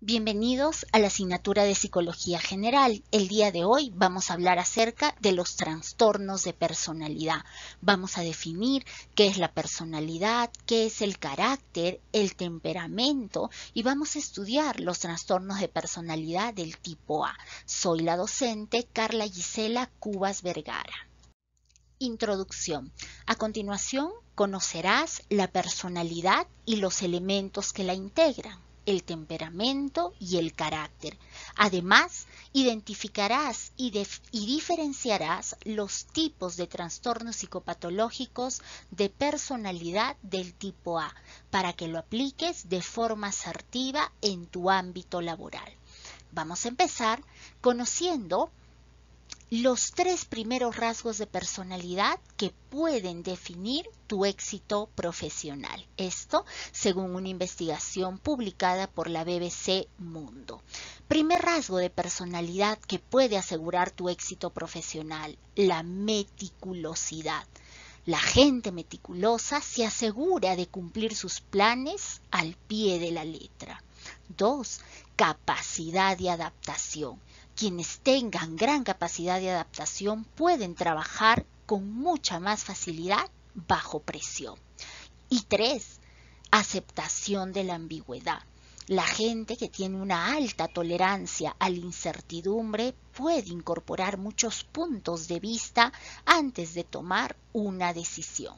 Bienvenidos a la asignatura de Psicología General. El día de hoy vamos a hablar acerca de los trastornos de personalidad. Vamos a definir qué es la personalidad, qué es el carácter, el temperamento y vamos a estudiar los trastornos de personalidad del tipo A. Soy la docente Carla Gisela Cubas Vergara. Introducción. A continuación, conocerás la personalidad y los elementos que la integran, el temperamento y el carácter. Además, identificarás y diferenciarás los tipos de trastornos psicopatológicos de personalidad del tipo A para que lo apliques de forma asertiva en tu ámbito laboral. Vamos a empezar conociendo los 3 primeros rasgos de personalidad que pueden definir tu éxito profesional. Esto según una investigación publicada por la BBC Mundo. Primer rasgo de personalidad que puede asegurar tu éxito profesional: la meticulosidad. La gente meticulosa se asegura de cumplir sus planes al pie de la letra. 2. Capacidad de adaptación. Quienes tengan gran capacidad de adaptación pueden trabajar con mucha más facilidad bajo presión. Y 3. Aceptación de la ambigüedad. La gente que tiene una alta tolerancia a la incertidumbre puede incorporar muchos puntos de vista antes de tomar una decisión.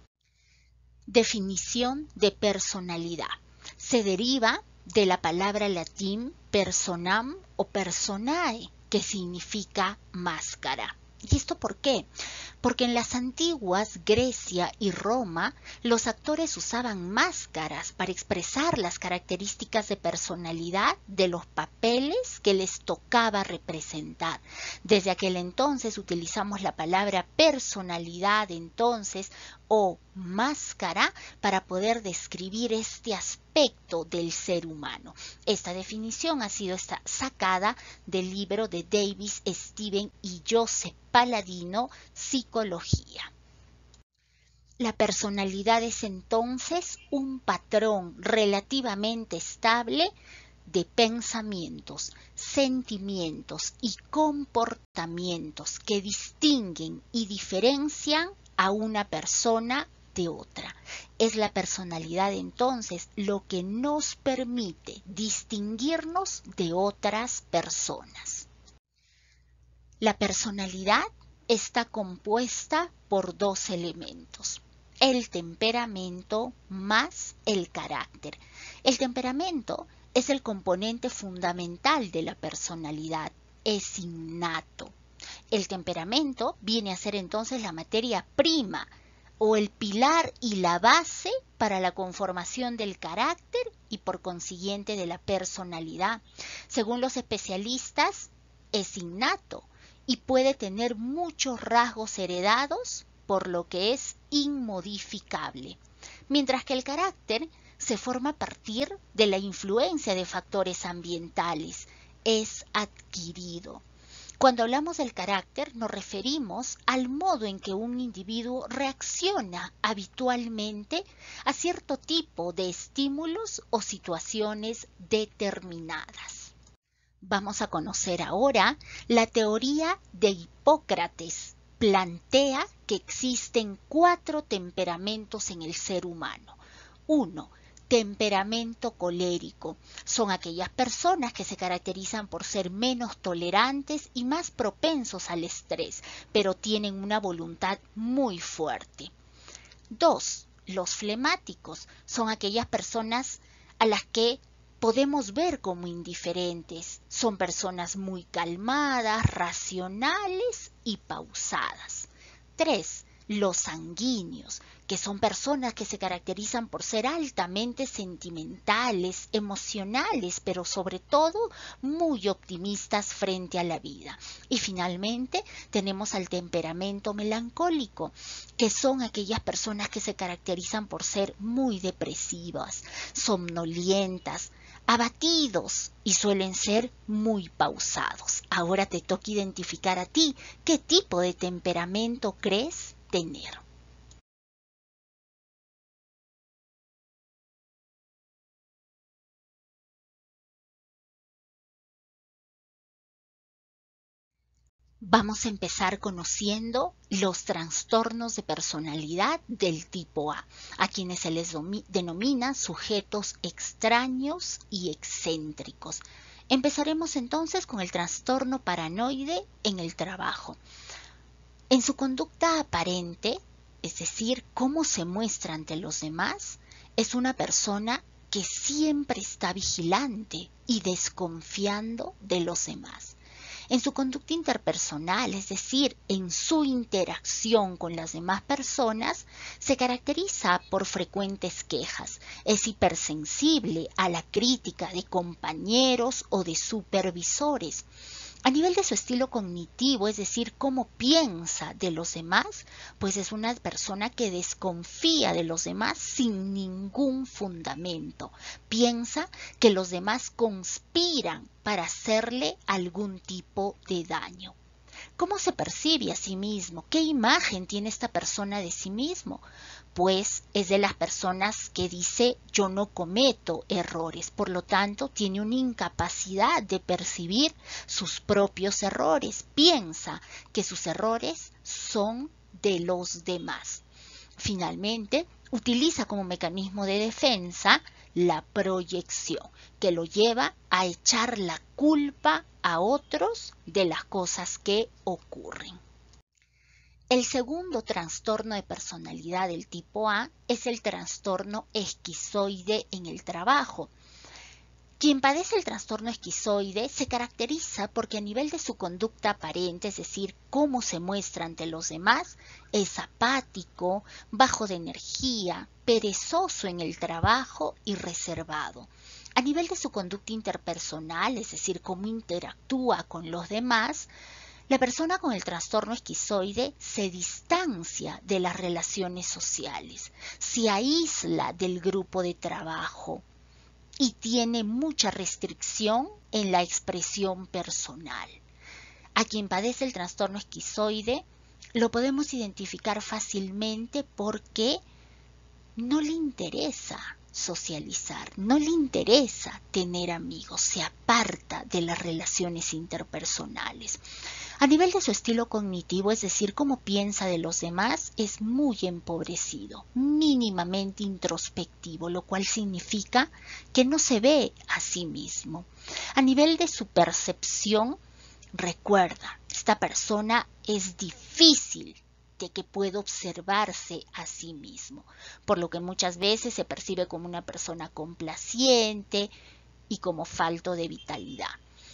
Definición de personalidad. Se deriva de la palabra latín personam o personae, que significa máscara. ¿Y esto por qué? Porque en las antiguas Grecia y Roma, los actores usaban máscaras para expresar las características de personalidad de los papeles que les tocaba representar. Desde aquel entonces utilizamos la palabra personalidad entonces o máscara para poder describir este aspecto del ser humano. Esta definición ha sido sacada del libro de Davis, Steven y Joseph Paladino, Psicología. La personalidad es entonces un patrón relativamente estable de pensamientos, sentimientos y comportamientos que distinguen y diferencian a una persona de otra. Es la personalidad entonces lo que nos permite distinguirnos de otras personas. La personalidad está compuesta por 2 elementos: el temperamento más el carácter. El temperamento es el componente fundamental de la personalidad, es innato. El temperamento viene a ser entonces la materia prima o el pilar y la base para la conformación del carácter y por consiguiente de la personalidad. Según los especialistas, es innato y puede tener muchos rasgos heredados, por lo que es inmodificable. Mientras que el carácter se forma a partir de la influencia de factores ambientales, es adquirido. Cuando hablamos del carácter nos referimos al modo en que un individuo reacciona habitualmente a cierto tipo de estímulos o situaciones determinadas. Vamos a conocer ahora la teoría de Hipócrates. Plantea que existen 4 temperamentos en el ser humano. 1. Temperamento colérico. Son aquellas personas que se caracterizan por ser menos tolerantes y más propensos al estrés, pero tienen una voluntad muy fuerte. 2. Los flemáticos. Son aquellas personas a las que podemos ver como indiferentes. Son personas muy calmadas, racionales y pausadas. 3. Los sanguíneos, que son personas que se caracterizan por ser altamente sentimentales, emocionales, pero sobre todo muy optimistas frente a la vida. Y finalmente tenemos al temperamento melancólico, que son aquellas personas que se caracterizan por ser muy depresivas, somnolientas, abatidos y suelen ser muy pausados. Ahora te toca identificar a ti qué tipo de temperamento crees tener. Vamos a empezar conociendo los trastornos de personalidad del tipo a quienes se les denomina sujetos extraños y excéntricos. Empezaremos entonces con el trastorno paranoide en el trabajo. En su conducta aparente, es decir, cómo se muestra ante los demás, es una persona que siempre está vigilante y desconfiando de los demás. En su conducta interpersonal, es decir, en su interacción con las demás personas, se caracteriza por frecuentes quejas. Es hipersensible a la crítica de compañeros o de supervisores. A nivel de su estilo cognitivo, es decir, cómo piensa de los demás, pues es una persona que desconfía de los demás sin ningún fundamento. Piensa que los demás conspiran para hacerle algún tipo de daño. ¿Cómo se percibe a sí mismo? ¿Qué imagen tiene esta persona de sí mismo? Pues es de las personas que dice yo no cometo errores, por lo tanto tiene una incapacidad de percibir sus propios errores, piensa que sus errores son de los demás. Finalmente, utiliza como mecanismo de defensa la proyección, que lo lleva a echar la culpa a otros de las cosas que ocurren. El segundo trastorno de personalidad del tipo A es el trastorno esquizoide en el trabajo. Quien padece el trastorno esquizoide se caracteriza porque a nivel de su conducta aparente, es decir, cómo se muestra ante los demás, es apático, bajo de energía, perezoso en el trabajo y reservado. A nivel de su conducta interpersonal, es decir, cómo interactúa con los demás, la persona con el trastorno esquizoide se distancia de las relaciones sociales, se aísla del grupo de trabajo y tiene mucha restricción en la expresión personal. A quien padece el trastorno esquizoide lo podemos identificar fácilmente porque no le interesa socializar, no le interesa tener amigos, se aparta de las relaciones interpersonales. A nivel de su estilo cognitivo, es decir, cómo piensa de los demás, es muy empobrecido, mínimamente introspectivo, lo cual significa que no se ve a sí mismo. A nivel de su percepción, recuerda, esta persona es difícil de que pueda observarse a sí mismo, por lo que muchas veces se percibe como una persona complaciente y como falto de vitalidad.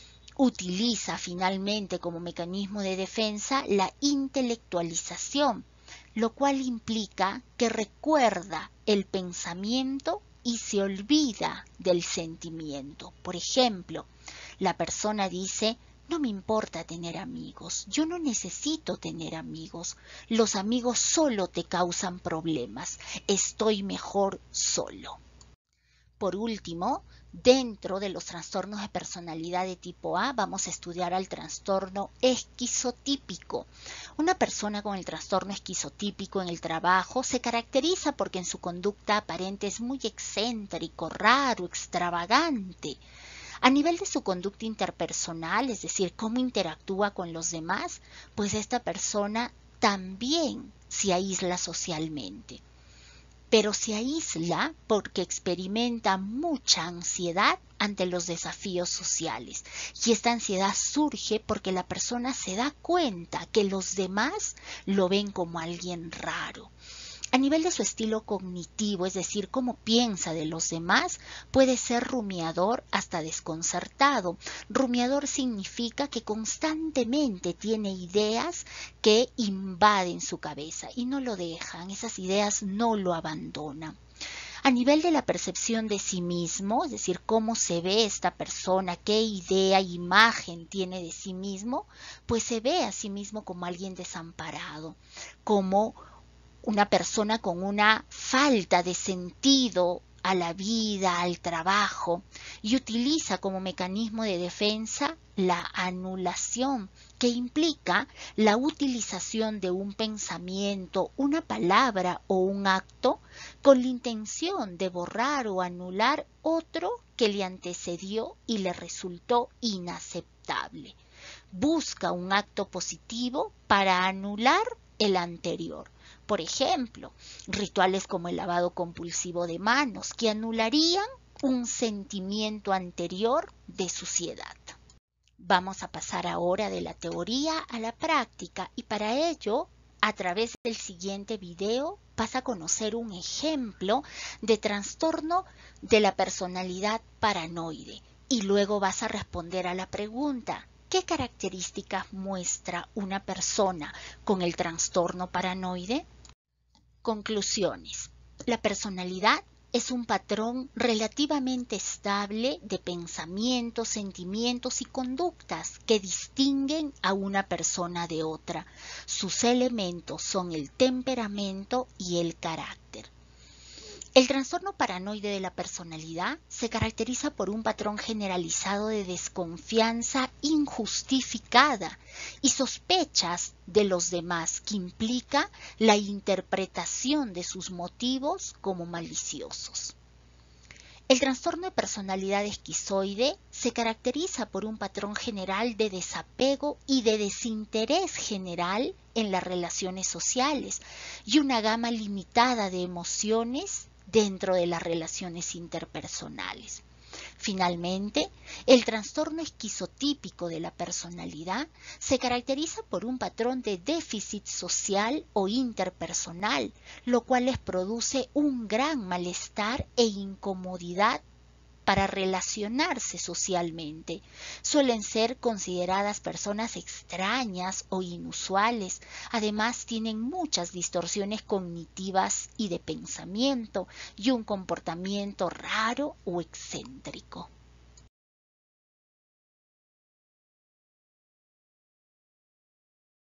Utiliza finalmente como mecanismo de defensa la intelectualización, lo cual implica que recuerda el pensamiento y se olvida del sentimiento. Por ejemplo, la persona dice, no me importa tener amigos, yo no necesito tener amigos, los amigos solo te causan problemas, estoy mejor solo. Por último, dentro de los trastornos de personalidad de tipo A, vamos a estudiar al trastorno esquizotípico. Una persona con el trastorno esquizotípico en el trabajo se caracteriza porque en su conducta aparente es muy excéntrico, raro, extravagante. A nivel de su conducta interpersonal, es decir, cómo interactúa con los demás, pues esta persona también se aísla socialmente. Pero se aísla porque experimenta mucha ansiedad ante los desafíos sociales. Y esta ansiedad surge porque la persona se da cuenta que los demás lo ven como alguien raro. A nivel de su estilo cognitivo, es decir, cómo piensa de los demás, puede ser rumiador hasta desconcertado. Rumiador significa que constantemente tiene ideas que invaden su cabeza y no lo dejan, esas ideas no lo abandonan. A nivel de la percepción de sí mismo, es decir, cómo se ve esta persona, qué idea, imagen tiene de sí mismo, pues se ve a sí mismo como alguien desamparado, como una persona con una falta de sentido a la vida, al trabajo, y utiliza como mecanismo de defensa la anulación, que implica la utilización de un pensamiento, una palabra o un acto con la intención de borrar o anular otro que le antecedió y le resultó inaceptable. Busca un acto positivo para anular el anterior. Por ejemplo, rituales como el lavado compulsivo de manos, que anularían un sentimiento anterior de suciedad. Vamos a pasar ahora de la teoría a la práctica y para ello, a través del siguiente video, vas a conocer un ejemplo de trastorno de la personalidad paranoide y luego vas a responder a la pregunta: ¿qué características muestra una persona con el trastorno paranoide? Conclusiones. La personalidad es un patrón relativamente estable de pensamientos, sentimientos y conductas que distinguen a una persona de otra. Sus elementos son el temperamento y el carácter. El trastorno paranoide de la personalidad se caracteriza por un patrón generalizado de desconfianza injustificada y sospechas de los demás que implica la interpretación de sus motivos como maliciosos. El trastorno de personalidad esquizoide se caracteriza por un patrón general de desapego y de desinterés general en las relaciones sociales y una gama limitada de emociones dentro de las relaciones interpersonales. Finalmente, el trastorno esquizotípico de la personalidad se caracteriza por un patrón de déficit social o interpersonal, lo cual les produce un gran malestar e incomodidad para relacionarse socialmente. Suelen ser consideradas personas extrañas o inusuales. Además, tienen muchas distorsiones cognitivas y de pensamiento y un comportamiento raro o excéntrico.